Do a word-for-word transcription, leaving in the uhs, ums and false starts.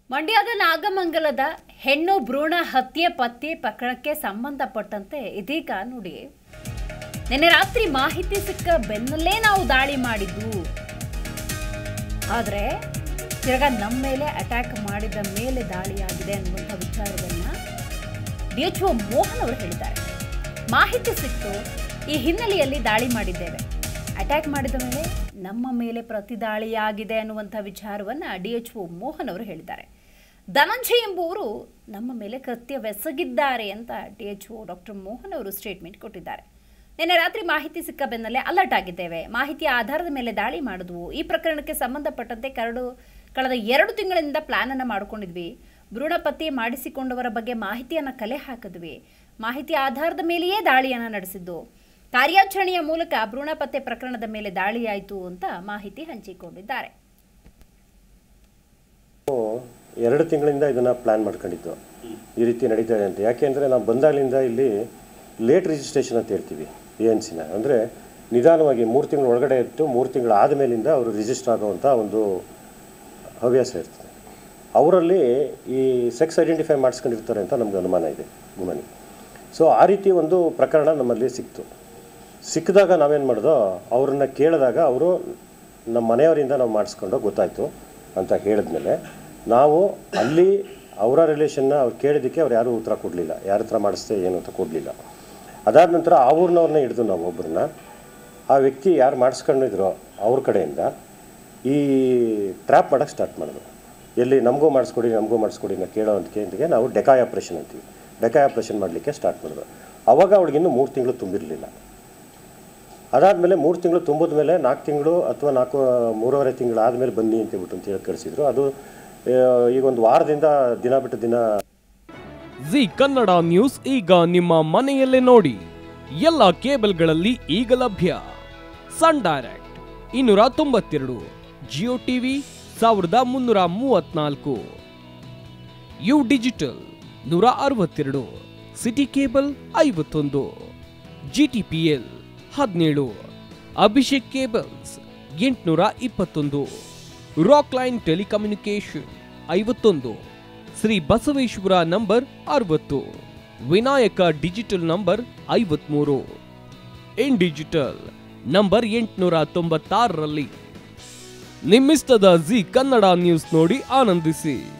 ಮಂಡ್ಯದ ನಾಗಮಂಗಲದ ಹೆಣ್ಣು ಭ್ರೂಣ ಹತ್ಯೆ ಪತ್ತೆ ಪ್ರಕರಣಕ್ಕೆ ಸಂಬಂಧಪಟ್ಟಂತೆ ಇದೀಗ ನೋಡಿ ನಿನ್ನೆ ರಾತ್ರಿ ಮಾಹಿತಿ ಸಿಕ್ಕ ಬೆನ್ನಲ್ಲೇ ನಾವು ದಾಳಿ ಮಾಡಿದ್ದು. ಆದರೆ ತಿರ್ಗಾ ನಮ್ಮ ಮೇಲೆ ಅಟ್ಯಾಕ್ ಮಾಡಿದ ಮೇಲೆ ದಾಳಿಯಾಗಿದೆ ಅನ್ನುವಂಥ ವಿಚಾರವನ್ನ ಡಿಎಚ್ಒ ಮೋಹನ್ ಅವರು ಹೇಳಿದ್ದಾರೆ. ಮಾಹಿತಿ ಸಿಕ್ತು, ಈ ಹಿನ್ನೆಲೆಯಲ್ಲಿ ದಾಳಿ ಮಾಡಿದ್ದೇವೆ, ಅಟ್ಯಾಕ್ ಮಾಡಿದ ಮೇಲೆ ನಮ್ಮ ಮೇಲೆ ಪ್ರತಿ ದಾಳಿಯಾಗಿದೆ ಅನ್ನುವಂಥ ವಿಚಾರವನ್ನ ಡಿಎಚ್ಒ ಮೋಹನ್ ಅವರು ಹೇಳಿದ್ದಾರೆ. ಧನಂಜಯ್ ಎಂಬುವರು ನಮ್ಮ ಮೇಲೆ ಕೃತ್ಯವೆಸಗಿದ್ದಾರೆ ಅಂತ ಡಿಎಚ್ಒ ಡಾಕ್ಟರ್ ಮೋಹನ್ ಅವರು ಸ್ಟೇಟ್ಮೆಂಟ್ ಕೊಟ್ಟಿದ್ದಾರೆ. ನಿನ್ನೆ ರಾತ್ರಿ ಮಾಹಿತಿ ಸಿಕ್ಕ ಬೆನ್ನಲ್ಲೇ ಅಲರ್ಟ್ ಆಗಿದ್ದೇವೆ, ಮಾಹಿತಿಯ ಆಧಾರದ ಮೇಲೆ ದಾಳಿ ಮಾಡಿದ್ವು. ಈ ಪ್ರಕರಣಕ್ಕೆ ಸಂಬಂಧಪಟ್ಟಂತೆ ಕರಡು ಕಳೆದ ಎರಡು ತಿಂಗಳಿಂದ ಪ್ಲಾನ್ ಅನ್ನು ಮಾಡಿಕೊಂಡಿದ್ವಿ. ಭ್ರೂಣ ಪತ್ತೆ ಮಾಡಿಸಿಕೊಂಡವರ ಬಗ್ಗೆ ಮಾಹಿತಿಯನ್ನು ಕಲೆ ಹಾಕಿದ್ವಿ. ಮಾಹಿತಿಯ ಆಧಾರದ ಮೇಲೆಯೇ ದಾಳಿಯನ್ನು ನಡೆಸಿದ್ದು. ಕಾರ್ಯಾಚರಣೆಯ ಮೂಲಕ ಭ್ರೂಣ ಪತ್ತೆ ಪ್ರಕರಣದ ಮೇಲೆ ದಾಳಿಯಾಯಿತು ಅಂತ ಮಾಹಿತಿ ಹಂಚಿಕೊಂಡಿದ್ದಾರೆ. ಎರಡು ತಿಂಗಳಿಂದ ಇದನ್ನು ಪ್ಲಾನ್ ಮಾಡ್ಕೊಂಡಿದ್ದು ಈ ರೀತಿ ನಡೀತಾ ಇದೆ ಅಂತ. ಯಾಕೆಂದರೆ ನಾವು ಬಂದಾಗಲಿಂದ ಇಲ್ಲಿ ಲೇಟ್ ರಿಜಿಸ್ಟ್ರೇಷನ್ ಅಂತ ಹೇಳ್ತೀವಿ ಎ ಎನ್ ಸಿನ, ಅಂದರೆ ನಿಧಾನವಾಗಿ ಮೂರು ತಿಂಗಳ ಒಳಗಡೆ ಇಟ್ಟು ಮೂರು ತಿಂಗಳು ಆದಮೇಲಿಂದ ಅವರು ರಿಜಿಸ್ಟರ್ ಆಗುವಂಥ ಒಂದು ಹವ್ಯಾಸ ಇರ್ತದೆ. ಅವರಲ್ಲಿ ಈ ಸೆಕ್ಸ್ ಐಡೆಂಟಿಫೈ ಮಾಡಿಸ್ಕೊಂಡಿರ್ತಾರೆ ಅಂತ ನಮ್ಗೆ ಅನುಮಾನ ಇದೆ ವುಮನಿ. ಸೊ ಆ ರೀತಿ ಒಂದು ಪ್ರಕರಣ ನಮ್ಮಲ್ಲಿ ಸಿಕ್ತು. ಸಿಕ್ಕಿದಾಗ ನಾವೇನು ಮಾಡಿದೋ, ಅವ್ರನ್ನ ಕೇಳಿದಾಗ ಅವರು ನಮ್ಮ ಮನೆಯವರಿಂದ ನಾವು ಮಾಡಿಸ್ಕೊಂಡು ಗೊತ್ತಾಯಿತು ಅಂತ ಹೇಳಿದ್ಮೇಲೆ ನಾವು ಅಲ್ಲಿ ಅವರ ರಿಲೇಷನ್ನ ಅವ್ರು ಕೇಳಿದ್ದಕ್ಕೆ ಅವ್ರು ಯಾರೂ ಉತ್ತರ ಕೊಡಲಿಲ್ಲ, ಯಾರ ಹತ್ರ ಮಾಡಿಸ್ದೆ ಏನು ಅಂತ ಕೊಡಲಿಲ್ಲ. ಅದಾದ ನಂತರ ಆ ಊರಿನವ್ರನ್ನ ಹಿಡಿದು ನಾವು ಒಬ್ಬರನ್ನ, ಆ ವ್ಯಕ್ತಿ ಯಾರು ಮಾಡಿಸ್ಕೊಂಡಿದ್ರೋ ಅವ್ರ ಕಡೆಯಿಂದ ಈ ಟ್ರ್ಯಾಪ್ ಮಾಡೋಕ್ಕೆ ಸ್ಟಾರ್ಟ್ ಮಾಡಿದ್ರು. ಎಲ್ಲಿ ನಮಗೂ ಮಾಡಿಸ್ಕೊಡಿ ನಮಗೂ ಮಾಡಿಸ್ಕೊಡಿ ನಾ ಕೇಳೋ ಅಂತಕ್ಕೆ ನಾವು ಡೆಕಾಯ್ ಆಪ್ರೇಷನ್ ಅಂತೀವಿ, ಡೆಕಾಯ್ ಆಪ್ರೇಷನ್ ಮಾಡಲಿಕ್ಕೆ ಸ್ಟಾರ್ಟ್ ಮಾಡಿದ್ರು. ಆವಾಗ ಅವ್ಳಿಗಿನ್ನೂ ಮೂರು ತಿಂಗಳು ತುಂಬಿರಲಿಲ್ಲ. ಅದಾದಮೇಲೆ ಮೂರು ತಿಂಗಳು ತುಂಬಿದ ಮೇಲೆ ನಾಲ್ಕು ತಿಂಗಳು ಅಥವಾ ನಾಲ್ಕು ಮೂರುವರೆ ತಿಂಗಳು ಆದಮೇಲೆ ಬನ್ನಿ ಅಂತೇಳ್ಬಿಟ್ಟು ಅಂತ ಹೇಳಿ ಕಳಿಸಿದ್ರು. ಅದು ಈಗ ಒಂದು ವಾರದಿಂದ ದಿನ ಬಿಟ್ಟು ದಿನ. ಜಿ ಕನ್ನಡ ನ್ಯೂಸ್ ಈಗ ನಿಮ್ಮ ಮನೆಯಲ್ಲೇ ನೋಡಿ. ಎಲ್ಲ ಕೇಬಲ್ಗಳಲ್ಲಿ ಈಗ ಲಭ್ಯ. ಸನ್ ಡೈರೆಕ್ಟ್ ಇನ್ನೂರ ತೊಂಬತ್ತೆರಡು, ಜಿಯೋ ಟಿವಿ ಸಾವಿರದ ಮುನ್ನೂರ ಮೂವತ್ನಾಲ್ಕು, ಯು ಡಿಜಿಟಲ್ ನೂರ ಅರವತ್ತೆರಡು, ಸಿಟಿ ಕೇಬಲ್ ಐವತ್ತೊಂದು, ಜಿ ಟಿ ಪಿ ಎಲ್ ಹದಿನೇಳು, ಅಭಿಷೇಕ್ ಕೇಬಲ್ಸ್ ಎಂಟುನೂರ ಇಪ್ಪತ್ತೊಂದು, ರಾಕ್ ಲೈನ್ ಟೆಲಿಕಮ್ಯುನಿಕೇಶನ್ ಐವತ್ತೊಂದು, ಶ್ರೀ ಬಸವೇಶ್ವರ ನಂಬರ್ ಅರವತ್ತು, ವಿನಾಯಕ ಡಿಜಿಟಲ್ ನಂಬರ್ ಐವತ್ಮೂರು, ಇನ್ ಡಿಜಿಟಲ್ ನಂಬರ್ ಎಂಟುನೂರ ತೊಂಬತ್ತಾರರಲ್ಲಿ. ನಿಮ್ಮಿಸ್ತದ ಜಿ ಕನ್ನಡ ನ್ಯೂಸ್ ನೋಡಿ ಆನಂದಿಸಿ.